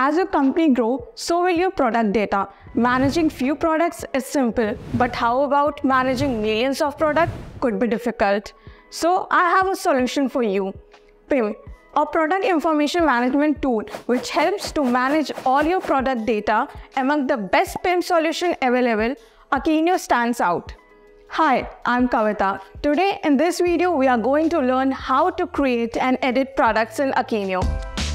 As your company grows, so will your product data. Managing few products is simple, but how about managing millions of products could be difficult. So I have a solution for you. PIM, a product information management tool which helps to manage all your product data. Among the best PIM solution available, Akeneo stands out. Hi, I'm Kavita. Today in this video, we are going to learn how to create and edit products in Akeneo.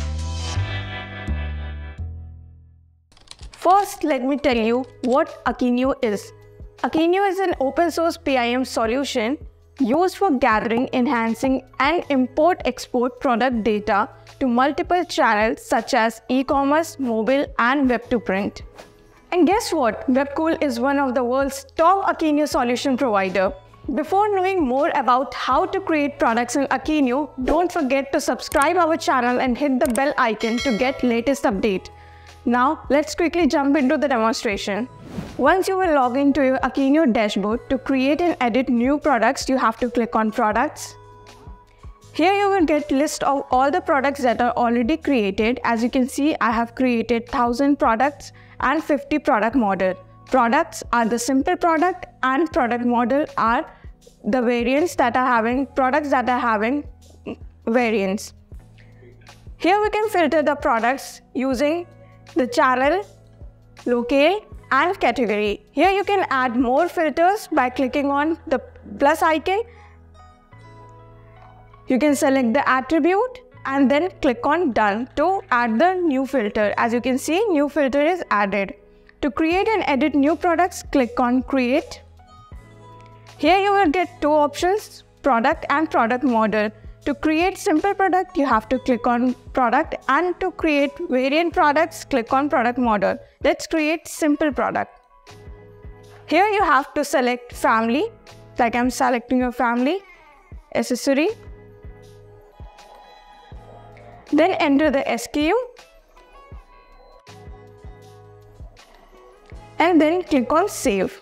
First, let me tell you what Akeneo is. Akeneo is an open source PIM solution used for gathering, enhancing, and import-export product data to multiple channels such as e-commerce, mobile, and web-to-print. And guess what? Webcool is one of the world's top Akeneo solution provider. Before knowing more about how to create products in Akeneo, don't forget to subscribe our channel and hit the bell icon to get latest update. Now, let's quickly jump into the demonstration. Once you will log into your Akeneo dashboard, to create and edit new products, you have to click on Products. Here you will get list of all the products that are already created. As you can see, I have created 1000 products and 50 product model. Products are the simple product and product model are the variants that are having products that are having variants. Here we can filter the products using the channel, locale, and category. Here you can add more filters by clicking on the plus icon. You can select the attribute and then click on Done to add the new filter. As you can see, new filter is added. To create and edit new products, click on Create. Here you will get two options, product and product model. To create simple product, you have to click on product, and to create variant products, click on product model. Let's create simple product. Here you have to select family, like I'm selecting a family, accessory. Then enter the SKU and then click on Save.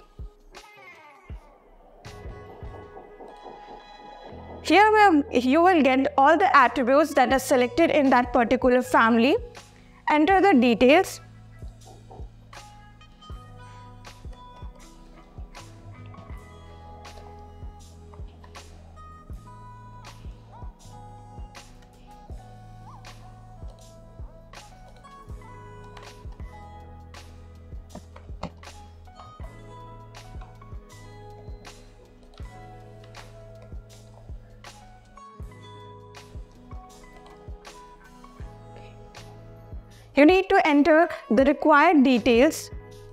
Here you will get all the attributes that are selected in that particular family. Enter the details. You need to enter the required details.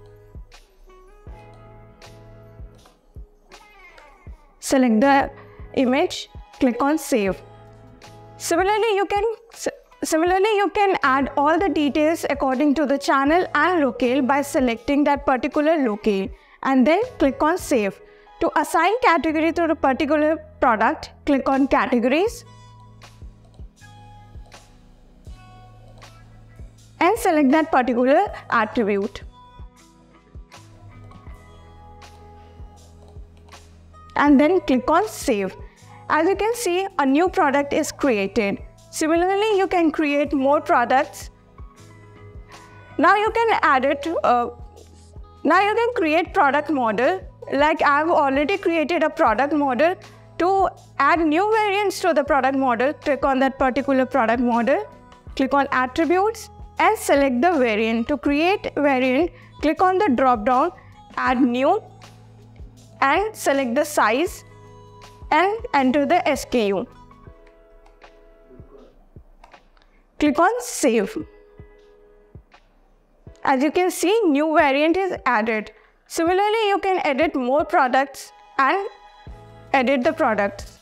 Select the image, click on Save. Similarly, you can add all the details according to the channel and locale by selecting that particular locale and then click on Save. To assign category to the particular product, click on Categories and select that particular attribute. And then click on Save. As you can see, a new product is created. Similarly, you can create more products. Now you can add it. Now you can create product model. Like I've already created a product model. To add new variants to the product model, click on that particular product model. Click on Attributes and select the variant. To create variant, click on the drop down, add new and select the size and enter the SKU. Click on Save. As you can see, new variant is added. Similarly, you can edit more products and edit the products.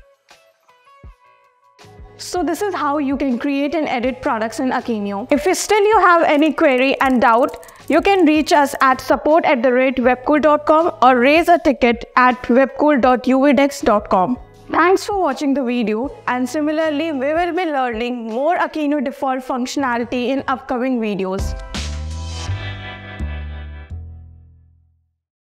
So this is how you can create and edit products in Akeneo. If you have any query and doubt, you can reach us at support@webcool.com or raise a ticket at webcool.uvidex.com. Thanks for watching the video, and similarly, we will be learning more Akeneo default functionality in upcoming videos.